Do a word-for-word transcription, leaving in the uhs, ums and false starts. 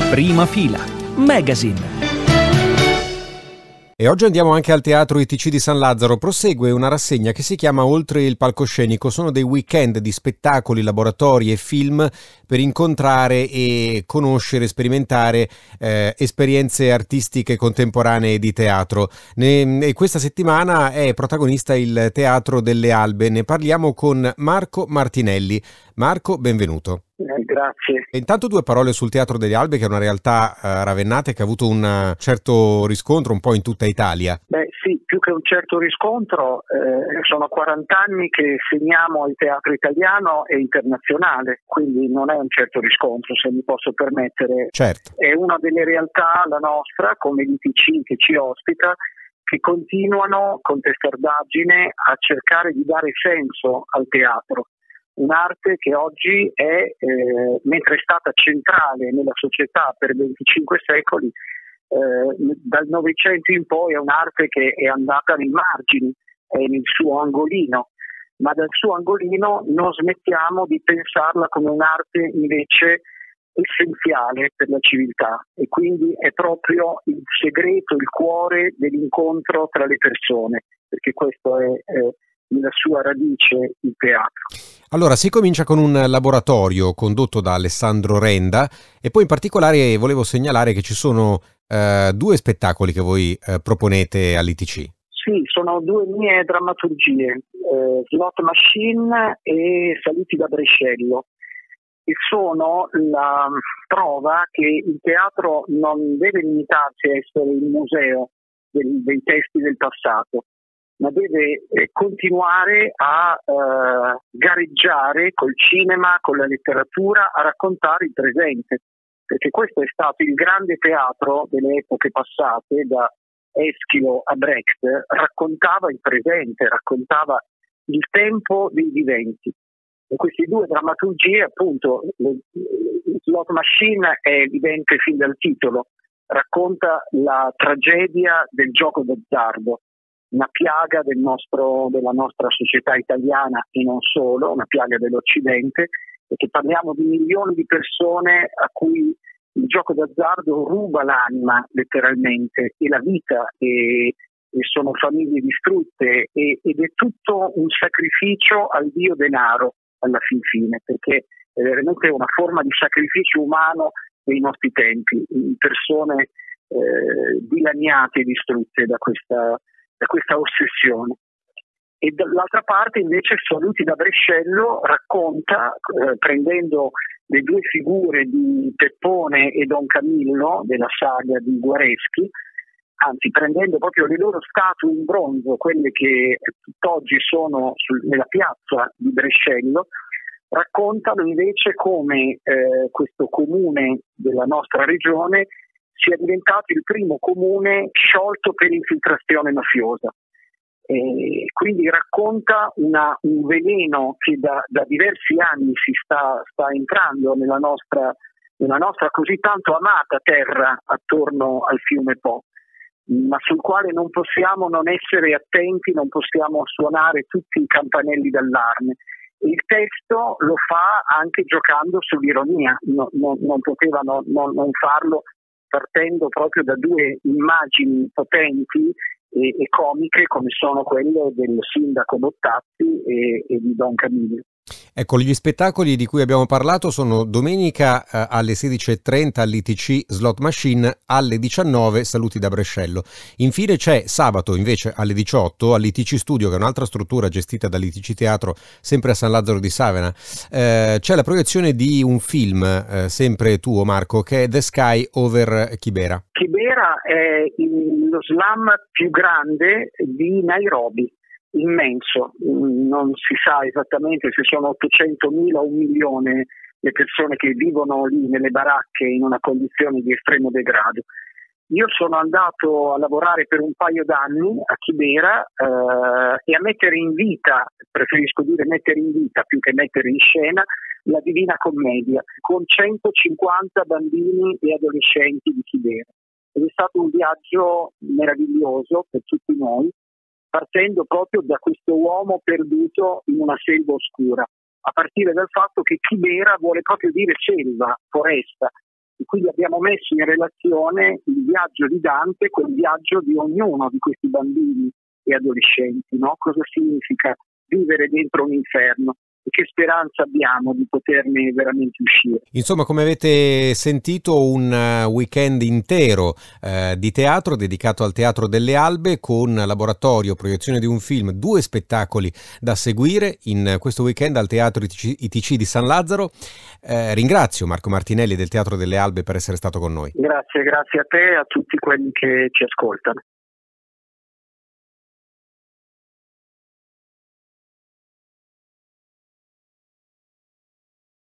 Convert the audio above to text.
Prima fila, Magazine. E oggi andiamo anche al Teatro I T C di San Lazzaro. Prosegue una rassegna che si chiama Oltre il palcoscenico. Sono dei weekend di spettacoli, laboratori e film per incontrare e conoscere, sperimentare eh, esperienze artistiche contemporanee di teatro. Ne, e questa settimana è protagonista il Teatro delle Albe. Ne parliamo con Marco Martinelli. Marco, benvenuto. Eh, grazie. E intanto due parole sul Teatro delle Albe, che è una realtà eh, ravennata e che ha avuto un certo riscontro un po' in tutta Italia. Beh sì, più che un certo riscontro, eh, sono quaranta anni che segniamo il teatro italiano e internazionale, quindi non è un certo riscontro, se mi posso permettere. Certo. È una delle realtà, la nostra, come l'I T C che ci ospita, che continuano con testardaggine a cercare di dare senso al teatro. Un'arte che oggi è, eh, mentre è stata centrale nella società per venticinque secoli, eh, dal Novecento in poi è un'arte che è andata nei margini, è nel suo angolino, ma dal suo angolino non smettiamo di pensarla come un'arte invece essenziale per la civiltà, e quindi è proprio il segreto, il cuore dell'incontro tra le persone, perché questo è eh, nella sua radice il teatro. Allora, si comincia con un laboratorio condotto da Alessandro Renda e poi in particolare volevo segnalare che ci sono eh, due spettacoli che voi eh, proponete all'I T C. Sì, sono due mie drammaturgie, eh, Slot Machine e Saluti da Brescello, e sono la prova che il teatro non deve limitarsi a essere il museo del, dei testi del passato, ma deve eh, continuare a eh, gareggiare col cinema, con la letteratura, a raccontare il presente, perché questo è stato il grande teatro delle epoche passate, da Eschilo a Brecht, raccontava il presente, raccontava il tempo dei viventi. E queste due drammaturgie, appunto, le, Slot Machine è evidente fin dal titolo, racconta la tragedia del gioco d'azzardo, una piaga del nostro, della nostra società italiana e non solo, una piaga dell'Occidente, perché parliamo di milioni di persone a cui il gioco d'azzardo ruba l'anima letteralmente e la vita, e, e sono famiglie distrutte, e, ed è tutto un sacrificio al dio denaro alla fin fine, perché è veramente una forma di sacrificio umano dei nostri tempi, persone eh, dilaniate e distrutte da questa da questa ossessione. E dall'altra parte invece Saluti da Brescello racconta, eh, prendendo le due figure di Peppone e Don Camillo della saga di Guareschi, anzi prendendo proprio le loro statue in bronzo, quelle che tutt'oggi sono sul, nella piazza di Brescello, raccontano invece come eh, questo comune della nostra regione sia diventato il primo comune sciolto per infiltrazione mafiosa. E quindi racconta una, un veleno che da, da diversi anni si sta, sta entrando nella nostra, nella nostra così tanto amata terra attorno al fiume Po, ma sul quale non possiamo non essere attenti, non possiamo suonare tutti i campanelli d'allarme. Il testo lo fa anche giocando sull'ironia, no, no, non poteva no, no, non farlo partendo proprio da due immagini potenti e, e comiche come sono quelle del sindaco Bottazzi e, e di Don Camillo. Ecco, gli spettacoli di cui abbiamo parlato sono domenica eh, alle sedici e trenta all'I T C Slot Machine, alle diciannove Saluti da Brescello. Infine c'è sabato invece alle diciotto all'I T C Studio, che è un'altra struttura gestita dall'I T C Teatro, sempre a San Lazzaro di Savena. Eh, c'è la proiezione di un film, eh, sempre tuo Marco, che è The Sky Over Kibera. Kibera è il, lo slam più grande di Nairobi. Immenso, non si sa esattamente se sono ottocentomila o un milione le persone che vivono lì nelle baracche in una condizione di estremo degrado. Io sono andato a lavorare per un paio d'anni a Kibera eh, e a mettere in vita, preferisco dire mettere in vita più che mettere in scena, la Divina Commedia con centocinquanta bambini e adolescenti di Kibera. Ed è stato un viaggio meraviglioso per tutti noi, partendo proprio da questo uomo perduto in una selva oscura, a partire dal fatto che Kibera vuole proprio dire selva, foresta, quindi abbiamo messo in relazione il viaggio di Dante con il viaggio di ognuno di questi bambini e adolescenti, no? Cosa significa vivere dentro un inferno e che speranza abbiamo di poterne veramente uscire. Insomma, come avete sentito, un weekend intero eh, di teatro dedicato al Teatro delle Albe, con laboratorio, proiezione di un film, due spettacoli da seguire in questo weekend al Teatro I T C di San Lazzaro. Eh, ringrazio Marco Martinelli del Teatro delle Albe per essere stato con noi. Grazie, grazie a te e a tutti quelli che ci ascoltano.